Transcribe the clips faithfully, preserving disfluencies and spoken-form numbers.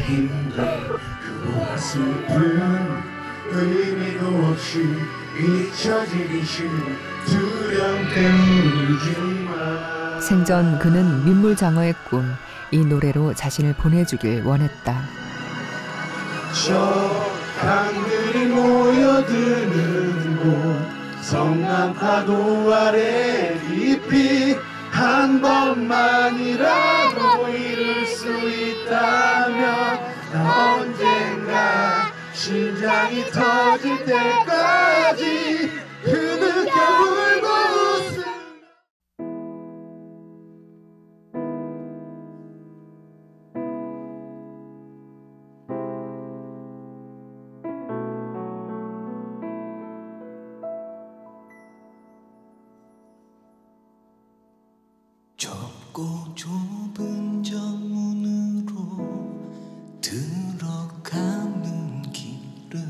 힘든 그보다 슬픈 의미도 없이 잊혀지기 쉬운 두려움 때문에 울지마. 생전 그는 민물장어의 꿈, 이 노래로 자신을 보내주길 원했다. 저 강들이 모여드는 곳 성남파도 아래 깊이 한 번만이라도 이룰 수 있다면 나 언젠가 심장이 터질 때까지 흐느껴 울고 웃음. 좁고 좁은 정문으로 들어가는 길은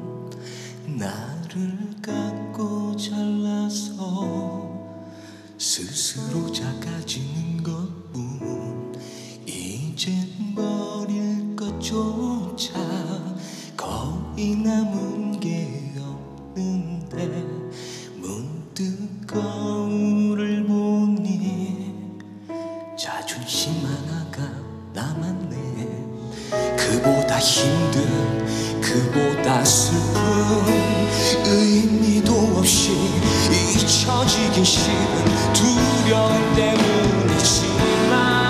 나를 깎고 잘라서 스스로 작아지는 것뿐. 이젠 버릴 것조차 거의 남은 게 없는데 문득 거울을 보니 자존심 하나가 남았네. 그보다 힘든 그보다 슬픈 의미도 없이 잊혀지기 싫은 두려움 때문이지만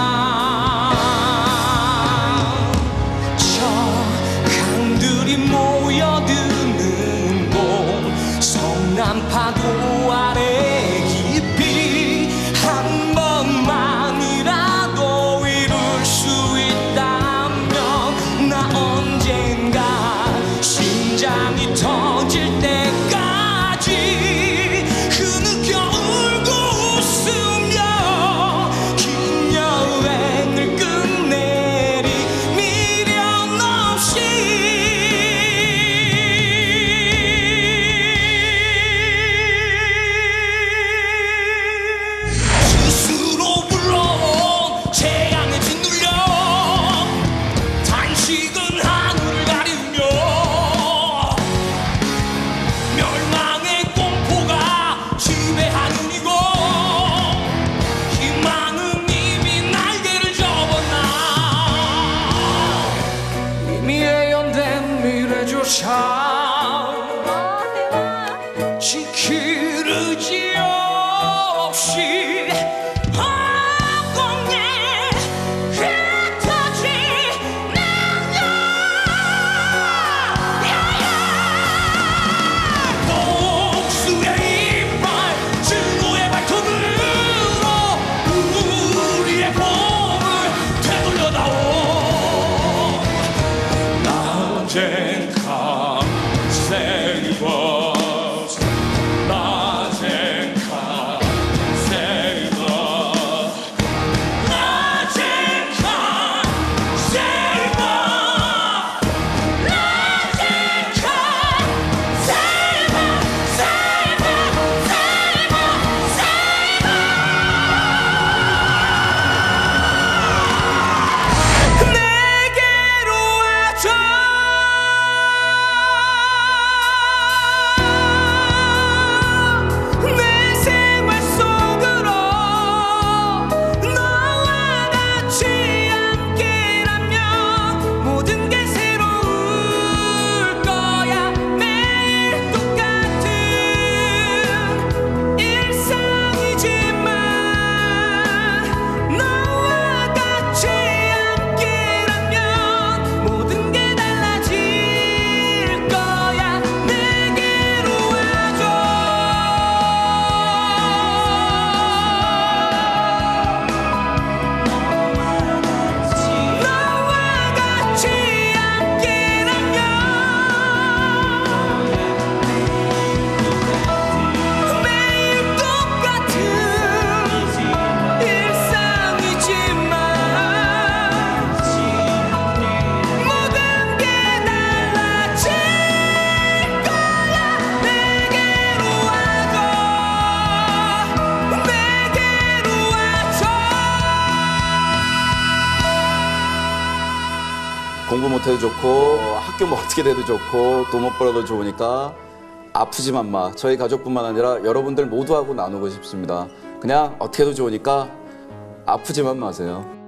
저 강들이 모여드는 곳 성남파도 아래 깊이 한 번만이라도 이룰 수 있다면 나 언젠가 심장이 터질 때까지 흐느껴 울고 웃으며 긴 여행을 끝내리 미련 없이. 스스로 불러온 재앙에 짓눌려 단식은 하늘을 가리우며 멸망의 공포가 지배하는 이곳 희망은 이미 날개를 접었나. 이미 예언된 미래조차 지킬 의지 없이 허공에 흩어지는 복수의 이빨 증오의 발톱으로 우리의 봄을 되돌려다오. 나 언젠가 save us. 나 언젠가 save us. 나 언젠가 save us. 나 언젠가 save us, save us, save us, save us. 내게로 와줘. 공부 못해도 좋고 학교 뭐 어떻게 돼도 좋고 돈 못 벌어도 좋으니까 아프지만 마. 저희 가족뿐만 아니라 여러분들 모두하고 나누고 싶습니다. 그냥 어떻게 해도 좋으니까 아프지만 마세요.